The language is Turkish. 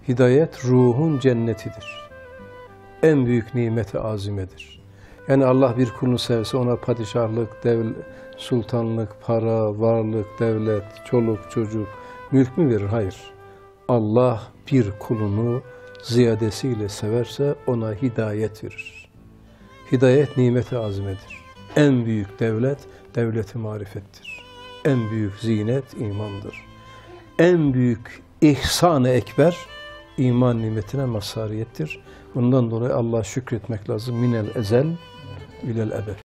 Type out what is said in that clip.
Hidayet ruhun cennetidir. En büyük nimeti azimedir. Yani Allah bir kulunu sevse ona padişahlık, sultanlık, para, varlık, devlet, çoluk, çocuk, mülk mü verir? Hayır. Allah bir kulunu ziyadesiyle severse ona hidayet verir. Hidayet nimeti azimedir. En büyük devlet, devlet-i marifettir. En büyük zinet imandır. En büyük ihsan-ı ekber, iman nimetine mazhariyettir. Bundan dolayı Allah'a şükretmek lazım. Minel ezel ilel ebed.